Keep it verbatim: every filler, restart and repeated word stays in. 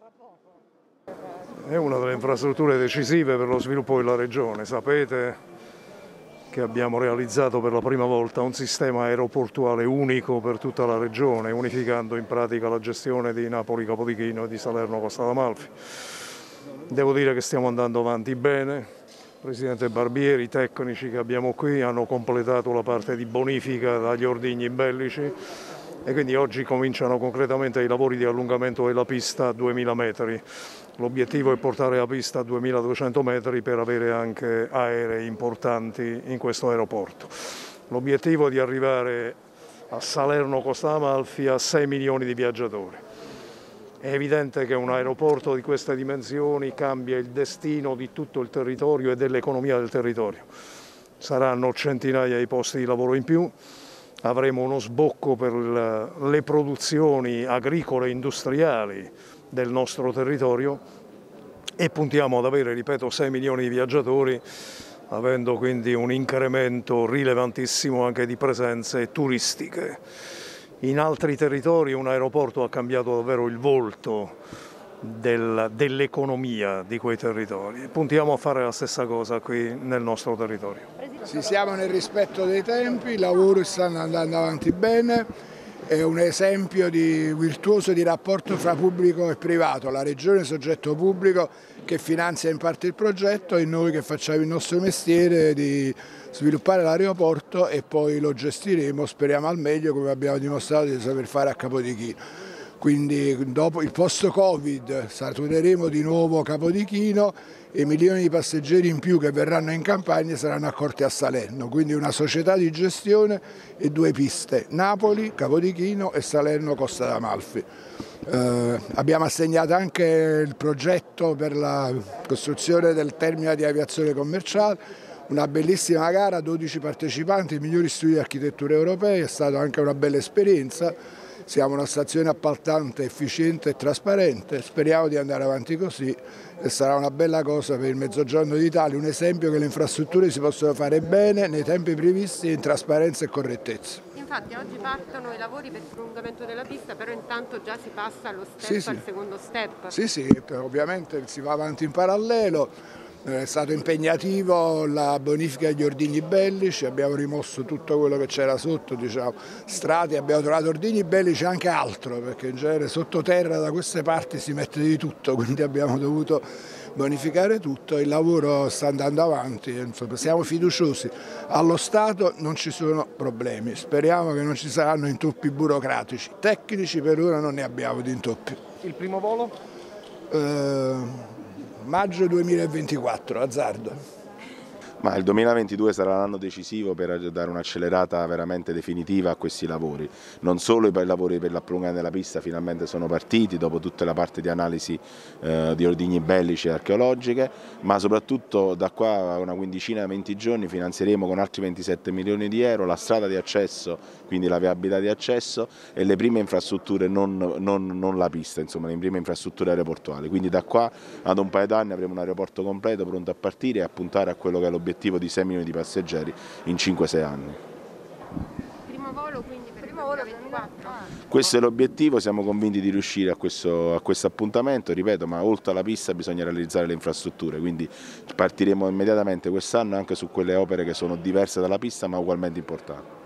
È una delle infrastrutture decisive per lo sviluppo della regione. Sapete che abbiamo realizzato per la prima volta un sistema aeroportuale unico per tutta la regione, unificando in pratica la gestione di Napoli Capodichino e di Salerno Costa d'Amalfi. Devo dire che stiamo andando avanti bene. Il Presidente Barbieri, i tecnici che abbiamo qui hanno completato la parte di bonifica dagli ordigni bellici e quindi oggi cominciano concretamente i lavori di allungamento della pista a duemila metri. L'obiettivo è portare la pista a duemiladuecento metri per avere anche aerei importanti in questo aeroporto. L'obiettivo è di arrivare a Salerno Costa d'Amalfi a sei milioni di viaggiatori. È evidente che un aeroporto di queste dimensioni cambia il destino di tutto il territorio e dell'economia del territorio. Saranno centinaia di posti di lavoro in più, avremo uno sbocco per le produzioni agricole e industriali del nostro territorio e puntiamo ad avere, ripeto, sei milioni di viaggiatori, avendo quindi un incremento rilevantissimo anche di presenze turistiche. In altri territori un aeroporto ha cambiato davvero il volto del, dell'economia di quei territori. Puntiamo a fare la stessa cosa qui nel nostro territorio. Sì, siamo nel rispetto dei tempi, i lavori stanno andando avanti bene. È un esempio di virtuoso di rapporto fra pubblico e privato, la regione è soggetto pubblico che finanzia in parte il progetto e noi che facciamo il nostro mestiere di sviluppare l'aeroporto e poi lo gestiremo, speriamo al meglio, come abbiamo dimostrato di saper fare a Capodichino. Quindi dopo il post-Covid satureremo di nuovo Capodichino e milioni di passeggeri in più che verranno in campagna saranno accorti a Salerno, quindi una società di gestione e due piste, Napoli, Capodichino e Salerno Costa d'Amalfi. Eh, abbiamo assegnato anche il progetto per la costruzione del terminale di aviazione commerciale, una bellissima gara, dodici partecipanti, i migliori studi di architettura europei, è stata anche una bella esperienza. Siamo una stazione appaltante efficiente e trasparente, speriamo di andare avanti così e sarà una bella cosa per il Mezzogiorno d'Italia, un esempio che le infrastrutture si possono fare bene, nei tempi previsti, in trasparenza e correttezza. Infatti oggi partono i lavori per il prolungamento della pista, però intanto già si passa allo step, sì, sì. al secondo step. Sì, sì, ovviamente si va avanti in parallelo. È stato impegnativo la bonifica degli ordigni bellici, abbiamo rimosso tutto quello che c'era sotto, diciamo, strati, abbiamo trovato ordigni bellici e anche altro, perché in genere sottoterra da queste parti si mette di tutto, quindi abbiamo dovuto bonificare tutto, il lavoro sta andando avanti, insomma, siamo fiduciosi, allo Stato non ci sono problemi, speriamo che non ci saranno intoppi burocratici, tecnici per ora non ne abbiamo di intoppi. Il primo volo? Eh, Maggio duemilaventiquattro, azzardo. Ma il duemilaventidue sarà l'anno decisivo per dare un'accelerata veramente definitiva a questi lavori. Non solo i lavori per la prolungamento della pista finalmente sono partiti dopo tutta la parte di analisi eh, di ordigni bellici e archeologiche, ma soprattutto da qua a una quindicina, venti giorni finanzieremo con altri ventisette milioni di euro la strada di accesso, quindi la viabilità di accesso e le prime infrastrutture, non, non, non la pista, insomma le prime infrastrutture aeroportuali. Quindi da qua ad un paio d'anni avremo un aeroporto completo pronto a partire e a puntare a quello che è l'obiettivo di sei milioni di passeggeri in cinque sei anni. Primo volo quindi per il duemilaventiquattro? Questo è l'obiettivo, siamo convinti di riuscire a questo, a questo appuntamento, ripeto, ma oltre alla pista bisogna realizzare le infrastrutture, quindi partiremo immediatamente quest'anno anche su quelle opere che sono diverse dalla pista ma ugualmente importanti.